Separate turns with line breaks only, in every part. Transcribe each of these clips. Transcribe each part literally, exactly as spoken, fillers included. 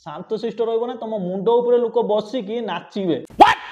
शांतशिष्ट रहिबो ना तुम मुंड ऊपर लोक बसिकी नाचिबे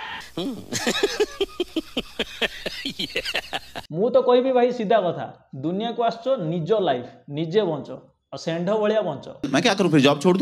मु तो कहबी भाई सीधा कथा दुनिया को आसचो निज लाइफ निजे बंचो और सेंढ भलिया बंचो।
मैं क्या करूं फिर जॉब छोड़ दूं?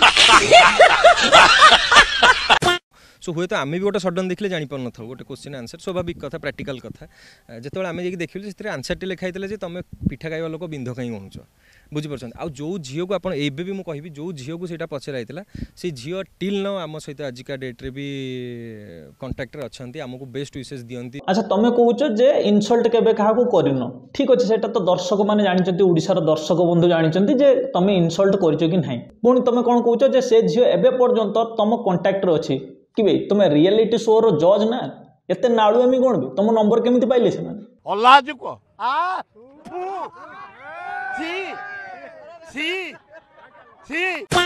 सो हुए तो आम भी गोटे सडन देखले जानी पार नथाउ गोटे क्वेश्चन आंसर स्वाभाविक कथा प्रैक्टिकल कथा जिते आम जाकि देखिलु से आंसर टे लिखाई जे तुम पिठा खाइबा लोक बिंध कहीं गणुच बुझीपार आ जो झील को आपड़ एबे भी मुझे जो झील को सहीटा पचराई से झील टिल न आम सहित आजिका डेट्रे भी कंटाक्ट अच्छा आमको बेस्ट विशेष दिखती।
अच्छा तुम कौच जे इनसल्ट केबे काहाकू करिनो ठीक अच्छे सेटा तो दर्शक मैंने जानते ओडिशार दर्शक बंधु जानते जे तुम इनसल्ट कर कि ना पुणी तुम कौन कौच जे से झील एबे पर्यंत तुम कंटाक्ट अच्छी कि भाई तुम रियलिटी शो रो जज ना एते नाड़ुआमी कौन भी तुम नंबर केमिति पाइले से माने
अल्लाह जुको आ सी सी सी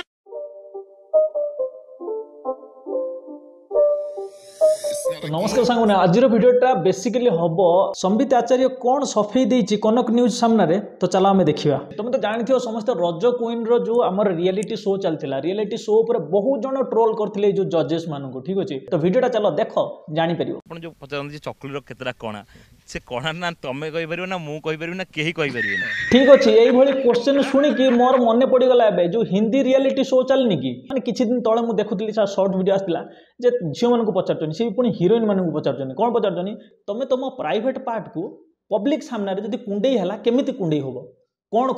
तो नमस्कार सांग आज भिडियोटा बेसिकली हम संबित आचार्य कौन सफेई देछि कनक न्यूज सामने तो चला आम देखा तुम तो जानते समस्त रज क्वीन रो जो आमर रियलिटी शो चलता रियलिटी शो पर बहुत जन ट्रोल करते जो जजेस मान ठीक अच्छे तो भिडियोटा चलो देख जापर
जो पचार चकुली केतटा कणा से कणा ना तुम कहीपर ना मुझे कहीपर ना कहीं कहीपर
ठीक अच्छे यही क्वेश्चन शुणिकी मोर मन पड़गला जो हिंदी रियलिटी शो चलनी कि मैंने किसी दिन तले मुझे देखुली सर्ट वीडियो आसाला जे झील मानक पचार सी पुणी हिरोइन मानक पचार कौन पचार तुम तुम प्राइवेट पार्ट को पब्लिक सामने जब कुंडई है केमी कुंडई हम कौन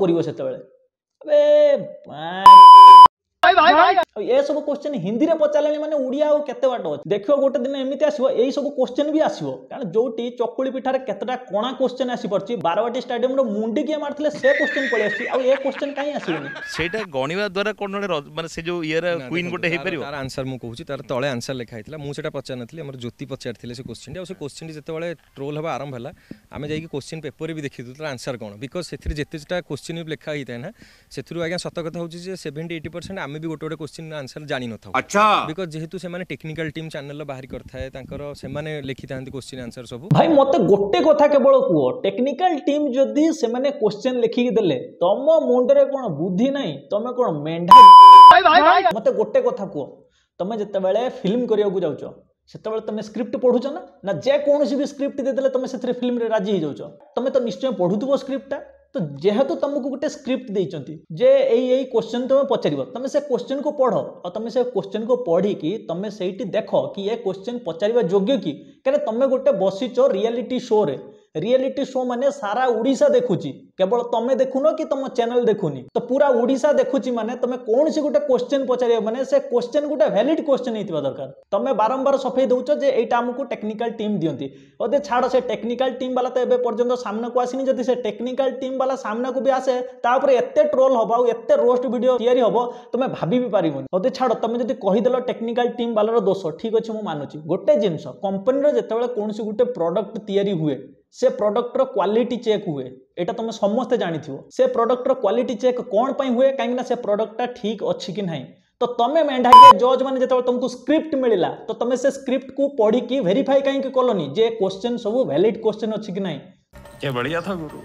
कर ये सब क्वेश्चन हिंदी में पचारे माने उड़िया और केते बाट अच्छे देखो गोटे दिन एमती आसो यही सब क्वेश्चन भी आसो कारण जो चकुली पिठार केतटा कणा क्वेश्चन आसी पार्टी बारवाटी स्टाडियम रो मुंडी किए मारथिले से क्वेश्चन पळे आसी आ ये क्वेश्चन काई आसीबनी सेटा
गणिबा द्वारा कोन माने से जो इयर क्वीन गोटे हे परियो
तार आंसर मु कहूची तार तळे आंसर लिखा हितला मु सेटा पचार नथली हमर ज्योति पचारथिले से क्वेश्चन आ से क्वेश्चन जते बेले ट्रोल हबा आरंभ हला आमे जाई कि क्वेश्चन पेपर भी देखि तार आंसर कोन बिकॉज़ सेथिर जेतेटा क्वेश्चन लिखा हितै ना सेथिरु आज्ञा सत कथा होची जे सेवेंटी एटी परसेंट आमे भी गोटे गोटे क्वेश्चन आंसर जानी न था
अच्छा
बिकॉज़ जेहेतु से माने टेक्निकल टीम चैनल बाहर करथाय तांकर से माने लिखि थांती क्वेश्चन आंसर सब
भाई मते गोटे कथा केवल कुओ टेक्निकल टीम जदी से माने क्वेश्चन लिखि के देले तम मुंडरे कोन बुद्धि नाही तमे कोन मेंढा भाई भाई मते गोटे कथा कुओ तमे जते बेले फिल्म करिया को जाउचो सेते बेले तमे स्क्रिप्ट पढुछ ना ना जे कोनोसी भी स्क्रिप्ट दे देले तमे सेथरे फिल्म रे राजी हो जाउचो तमे तो निश्चय पढुथबो स्क्रिप्टटा तो जेहेतु तुमको गोटे स्क्रिप्ट देइचंती जे एई एई क्वेश्चन तुम पचारिबो तमे से क्वेश्चन को पढ़ो और तमे से क्वेश्चन को पढ़ी कि तमे सेठी देखो कि ये क्वेश्चन पचारिबा योग्य कि कारण तमे गोटे बसिचो रियलिटी शो रे रियलिटी शो माने सारा ओडिशा देखुची केवल तमे देखुनो कि तुम चैनल देखुनी तो पूरा ओडिशा देखुची माने तमे कौन सी गोटे क्वेश्चन पचारिबो माने से क्वेश्चन गोटे वैलिड क्वेश्चन हेतिबा दरकार तमे बारंबार सफेई दउचो जे एटा हमकु टेक्निकल टीम दियंती ओदे छाड़ से टेक्निकल टीम वाला तो एबे पर्यंत सामने को आसीनी जदी से टेक्निकल टीम वाला सामने को भी आसे तापर एते ट्रोल हबा और एते रोस्ट वीडियो तयारी हबो तमे भाबी भी पारिबोनी ओदे छाड़ तमे जदी कहि देलो टेक्निकल टीम वाला रो दोष ठीक अछि मु मानुची गोटे जिंस कंपनी रो जेतेबेले कोनसी गोटे प्रोडक्ट तयारी हुए से प्रोडक्ट रो क्वालिटी चेक हुए एटा तुम समस्त जानिथिबो से प्रोडक्ट रो क्वालिटी चेक कोन पई हुए काहेकि से प्रोडक्टटा ठीक अछि कि नाही तो तमे मेंढा के जज माने जेतेबेले तुमको स्क्रिप्ट मिलिला तो तमे से स्क्रिप्ट को पढ़ी कि वेरीफाई काहे कि कोलोनी जे क्वेश्चन सब वैलिड क्वेश्चन अछि कि नाही
क्या बढ़िया था गुरु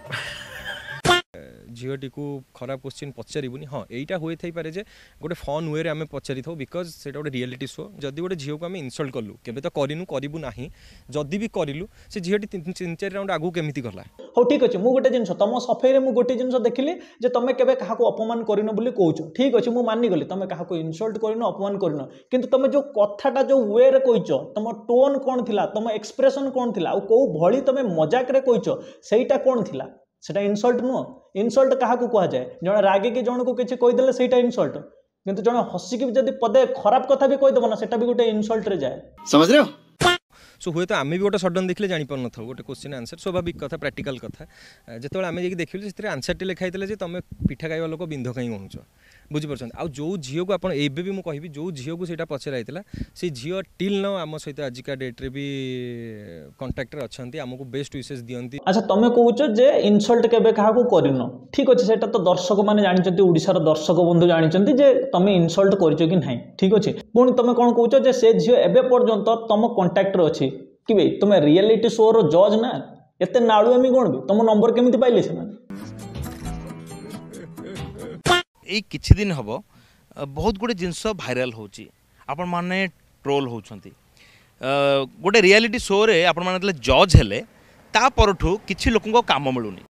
झीटी को खराब क्वेश्चन पचारूनी हाँ यहीटा हो पारे जे गोटे फन वे आम पचारि था बिकज से गोटे रियलिटी शो जदि गोटे झील को आम इनसल्ट कलु केबे तो करूँ करूँ ना जदि भी करूँ से झीटी तीन चार राउंड आगू केमी गला
हाँ ठीक अच्छे मुझे गोटे जिन तुम सफेई में गोटे जिन देखिली जे तुम केबे क्या अपमान करन बोली कहूँ ठीक अच्छे मुझे मानिगली तुम क्या इनसल्ट करन अपमान करन किंतु तुम जो कथाटा जो वे रे कहछ तुम टोन कौन थिला तुम एक्सप्रेशन कौन थिला कौ भली तुम मजाक रे कहछ सेटा कौन थिला सेटा इनसल्ट नुह इनसल्ट क्या कह जाए जड़े रागे कि जन को किसी कहीदेले सेटा इनसल्ट किंतु जड़े हसिकी जब पदे खराब कथा भी कहीदेव ना सेटा भी गोटे इनसल्ट रे जाए
समझ रहे हो
सो हुए तो आम भी गोटे सडन देखले जानी पार नथाउ गोटे क्वेश्चन आंसर स्वाभाविक कथा प्रैक्टिकल कथा जिते आम जाकि देखिलु से आंसर टे लिखाई जे तुम पिठा खाइबा लोक बिंध कहीं गणुच बुझीपार आ जो झील को आपड़ एबे भी मुझे कहि जो झील को सहीटा पचराई से झील टिल न आम सहित आजिका डेट्रे भी कंटाक्ट अच्छा आमको बेस्ट विशेष दिखती।
अच्छा तुम कौच जे इनसल्ट केबे काहाकू करिनो ठीक अच्छे सेटा तो दर्शक मैंने जानते ओडिशार दर्शक बंधु जानते जे तुम इनसल्ट कर कि ना ठीक अच्छे पुणी तुम कौन कौच जे से झील एबे पर्यंत तुम कंटाक्ट अच्छी कि भाई तुम रियलिटी शो रो जज ना एते नाड़ुआमी कौन भी तुम नंबर केमिति पाइले से
एई किछि दिन हबो बहुत गुड़े जिनस भाइराल होची आपण माने ट्रोल होउछंती गोटे रियलिटी शो रे आपण माने जज हेले ता परठू किछि लोकन को काम मिलुनी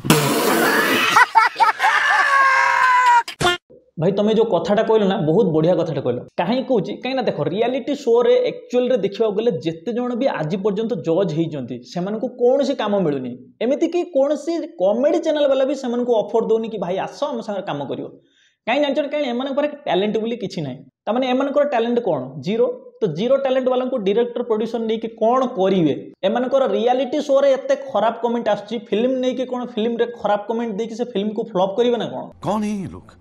भाई तुम जो कथाटा कहल ना बहुत बढ़िया कथाटा कहल कहीं कौन कहीं देख रियलिटी शो रे एक्चुअल रे देखा गले जिते जन भी आज पर्यंत जज होती से कौन सी काम मिलूनी एमती कि कौन सी कॉमेडी चैनल वाला भी से ऑफर दौनी कि भाई आस आम सागर काम कर कहीं जान कहीं एम टैलेंट बोली किसी ना तमें एम टैलेंट कौन जीरो तो जीरो टैलेंट वाला को डायरेक्टर प्रोड्यूसर नहीं कि कौन करेंगे एमनकर रियलिटी शो रे एते खराब कमेंट आसुची फिल्म नहीं कि कौन फिल्म रे खराब कमेंट देके से फिल्म को फ्लॉप करेंगे ना कौन
कौन है ये लोग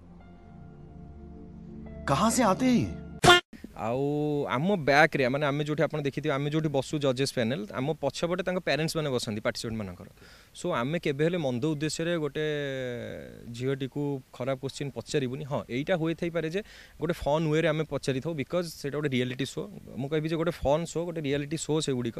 कहाँ से आते हैं
आउ आम बैक रे माने आमे जोठी आपण देखिथि आमे जोठी बसु जजेस पैनल आम पछपटे तांको पेरेंट्स माने बसंती पार्टिसिपेंट मानकर सो आमे केबे हेले मंद उद्देश्य रे गोटे झियोटी को खराब क्वेश्चन पचारिबुनी हां एटा होई थई पारे जे गोटे फन वे रे आमे पचारि थौ बिकॉज सेटा गोटे रियलिटी शो मु कहबी जे गोटे फन शो गोटे रियलिटी शो से गुडी को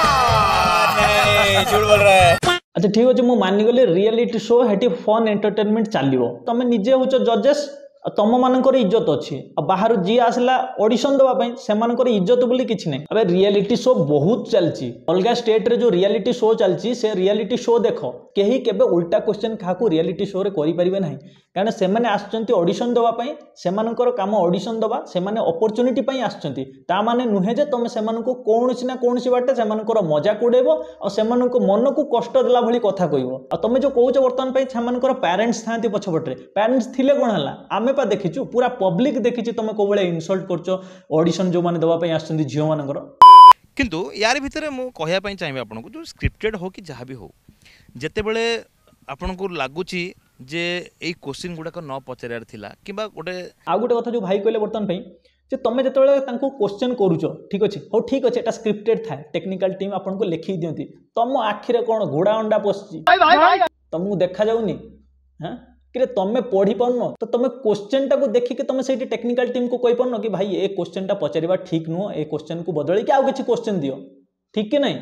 नहीं झूठ बोल रहा है।
अच्छा ठीक अच्छे मुझे मानिगली रियलिटी शो हेटी फन एंटरटेनमेंट चलो तुम निजे हूँ जजेस तुम मानकर इज्जत अच्छी बाहर जी आसला ऑडिशन देवाई से इज्जत बोली किसी ना अब रियलिटी शो बहुत चलती अलग स्टेट रे जो रियलिटी शो चलती से रियलिटी शो देख कहीं केबे उल्टा क्वेश्चन क्या रियलिटी शो रे करि परिबे नहीं कारण से माने आछंती ऑडिशन देवाई से काम ऑडिशन दबा से अपॉर्चुनिटी पई आछंती ता माने नुहे जे तुम से कौन ना कौन बाटे से मजाक उड़ेब और से मन को कष्ट देला भली कथा कहब आ तुम जो कौच बर्तमान से पेरेंट्स था पछपटे पेरेंट्स थिले कौन है आम पा देखीचु पूरा पब्लिक देखी तुम कौ भाई इनसल्ट कर ऑडिशन जो मैंने दवाई आसुँच झील मानकर
किंतु यार भितर मु कहया चाहिए आपको जो स्क्रिप्टेड हो कि जहाँ भी हो जिते बड़े आपन को लगुच जे এই क्वेश्चन गुड़ाक न पचार कि गोटे
आ गोटे कथा जो भाई कहले बर्तमान जे तुम जो क्वेश्चन करुच ठीक अच्छे हो ठीक अच्छे एटा स्क्रिप्टेड था टेक्निकल टीम आपन को लिखी दियंती तुम आखिरे कौन घोड़ा अंडा पशि तुमको देखा जाऊनी हाँ कि तुम पढ़ी पारन तो तुम क्वेश्चन टाक देखिए तुम से टेक्निकल टीम को कही पारन कि भाई ए क्वेश्चन टा पचार ठीक नुह ए क्वेश्चन को बदल कि आउ किसी क्वेश्चन दियो ठीक कि नहीं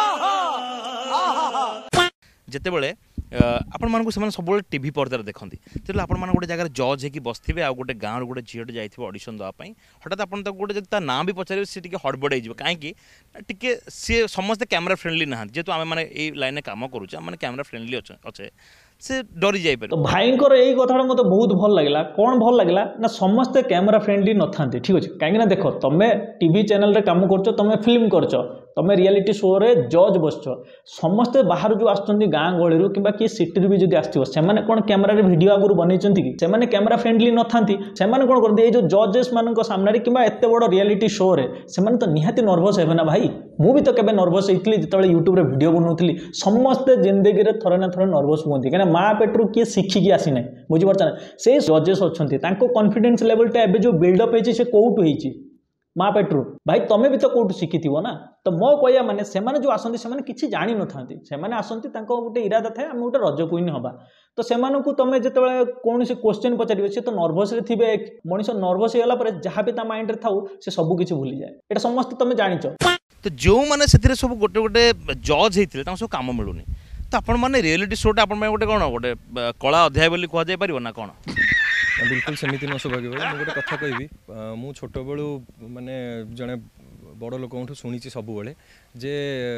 जिते बड़े आपण मानक से सब टीवी पर्दार देखती तेल आपण गोटे जगह जज होगी बसते आ गोटे गाँव गोटे झीटे जाइए ऑडिशन देवाई हठात आप गोटे ना भी पचारे सी हड़बड़ हो कहीं टी सी समस्ते कैमरा फ्रेंडली ना जेहेतु आम मैंने लाइन काम करुचे कैमरा फ्रेंडली अच्छे से डरी जाए तो
भाई यही कथा मत बहुत भल लगे कौन भल लगे ना समस्ते कैमरा फ्रेंडली न था ठीक अच्छे कहीं देख तुम टीवी चैनल रे काम कर तुम फिल्म कर तुम रियलिटी शो रे जज बसच समस्ते बाहर जो आसुँच गाँ गहली कि किए सिटी भी जब आसो से कौन कैमेरा वीडियो आगुरी बनई कि से कैमेरा फ्रेंडली न था कौन करते ये जो जजेस मान सामने कि एत बड़ रियलिटी शो रे से तो निहाती नर्भस हे ना भाई मु भी तो केबे नर्भस होती जो यूट्यूब रे वीडियो बनाऊली समस्ते जिंदगी रे थरे ना थरे नर्भस हूँ कहीं माँ पेट्रु किए शिखिकी आसी ना बुझीपार से जजेस अच्छा कॉन्फिडेंस लेवलटा एवं जो बिल्डअप होती से कौटू होती माँ पेट्रु भाई तुम्हें भी तो कौटू शिखी ना तो मो कहया माने से जो आसती से किसी जानी न था से आसती गोटे इरादा थाए आम गोटे रज क्वीन हवा तो से तुम जो कौन से क्वेश्चन पचारे सी तो नर्भस थे मनीष नर्भस होगा जहाँ भी माइंड था से सब किसी भूली जाए ये समस्त तुम जाच
तो जो मैंने से सब गोटे गोटे जज होते सब कम मिलूनी तो आपण मैंने रियलिटी शोटा आप गोटे कौन गोटे कला अध्याय बोली कह जापर ना कौन
बिल्कुल सेमती न सौभाग्य भाई मुझे गोटे कथा कहबी मु छोट बेलू माने जड़े बड़ लोक शुणी सब जे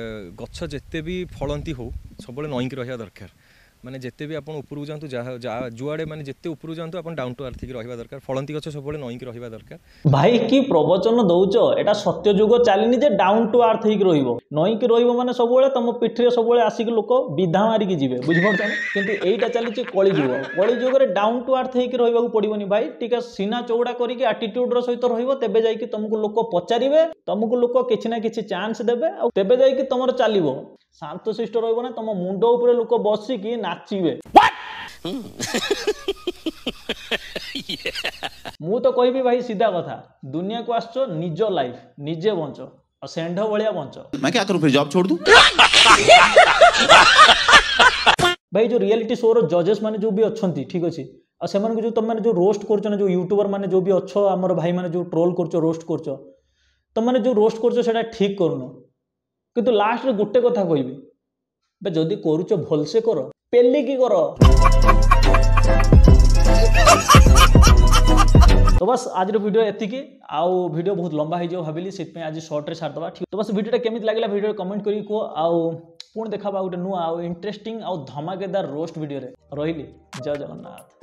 गछ जिते भी फलती हो सब नईक रहा दरकार माने जिते भी आपन उपरु जातु जहाँ जुआड़े माने जिते उपरु जातु आपन डाउन टू अर्थ रहा दरकार फलती गछ सब नईक रहा दरकार
भाई कि प्रवचन दौच एटा सत्य जुग चलनी जे डाउन टू अर्थ हो नईक रही माने सब तुम पिठी सब आसिक लोक विधा मारिकी जी बुझीपार कितु यहीटा चली कली जुग कली जुगे डाउन टू अर्थ रहा पड़ोनी भाई टी सीना चौड़ा करके आटीट्यूड सहित रही जाकि तुमको लोक पचारे तुमको लोक किसी ना कि चांस देवे तेबे जाकि तुम चलो शांत शिष्ट रहा तुम मुंड उपरे लोक बसिकी नाचिबे मु तो कहबी भाई सीधा कथा दुनिया को आसचो निज लाइफ निजे बंच और सेंढ भाया बंच
मैं क्या करूं फिर जॉब छोड़ दूं
भाई जो रियलिटी शो रो जजेस माने जो भी अच्छी ठीक अच्छे और से जो तुम जो रोस्ट कर जो यूट्यूबर माने जो भी अच्छो आमर भाई माने जो ट्रोल कर रोस्ट कर तुम मैंने जो रोस्ट कर ठीक करूनो किंतु लास्ट रे गोटे कथा कहबी जदि करूच भलसे कर पेलिकी कर तो बस आज वीडियो एतिकी आउ वीडियो बहुत लंबा हो भाविली से आज शॉर्ट रे छाड़दबा ठीक। तो बस वीडियो केमिति लागला वीडियो कमेंट करी को आउ पुणी देखा गोटे नुआ आउ इंटरेस्टिंग आउ धमाकेदार रोस्ट वीडियो रे रहिली। जय जगन्नाथ।